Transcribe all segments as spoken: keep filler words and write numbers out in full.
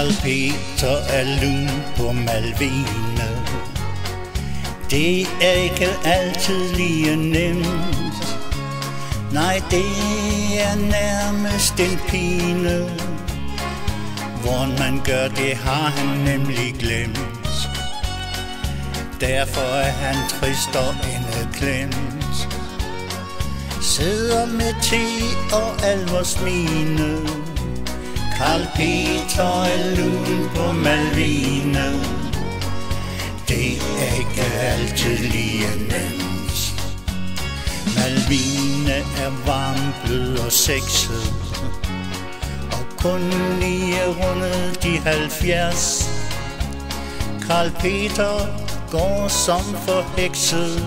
Karl Peter er lun på Malvine. Det er ikke altid lige nemt. Nej, det er nærmest en pine. Hvordan man gør det, har han nemlig glemt. Derfor er han trist og indeklemt. Sidder med te og alvorsmine. Karl Peter er lun på Malvine. Det er ikke altid lige nemt. Malvine er varm, blød og sexet, og kun lige rundet de halvfjerds. Karl Peter går som forhekset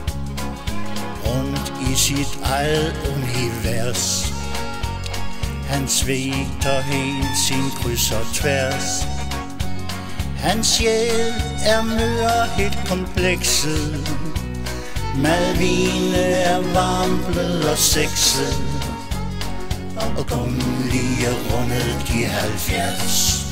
rundt i sit eget univers. Han svigter helt sin kryds og tværs. Hans sjæl er mør helt komplekset. Malvine er varm, blød og sexet, og kun lige rundet de halvfjerds.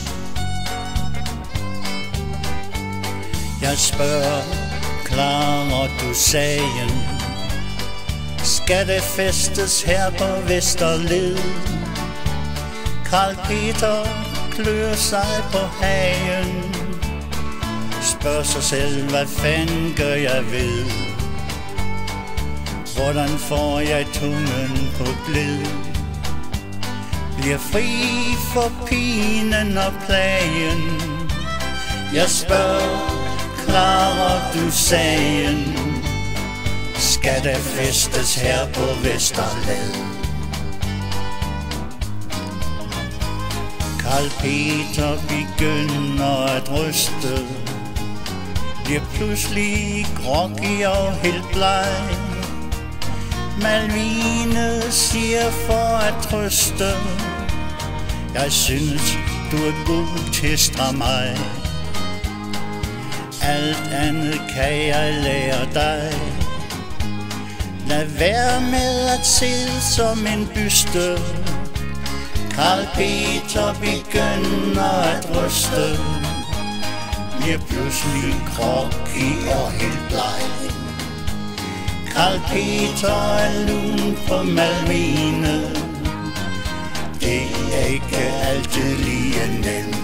Jeg spørger, klarer du sagen? Skal det festes her på Vesterled? Karl Peter klør sig på hagen, spørger sig selv, hvad fanden gør jeg ved? Hvordan får jeg tungen på glid? Bliver fri for pinen og plagen. Jeg spørger, klarer du sagen? Skal der festes her på Vesterled? Karl Peter begynder at ryste, bliver pludselig groggy og helt bleg. Malvine siger for at trøste, jeg synes du er god til at stramme mig. Alt andet kan jeg lære dig. Lad være med at sidde som en byste. Karl Peter begynder at ryste, bliver pludselig groggy og helt bleg. Karl Peter er lun på Malvine. Det er ikke altid lige nemt.